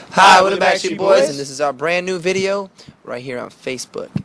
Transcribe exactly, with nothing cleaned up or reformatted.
Hi, we're the Backstreet Boys, and this is our brand new video right here on Facebook.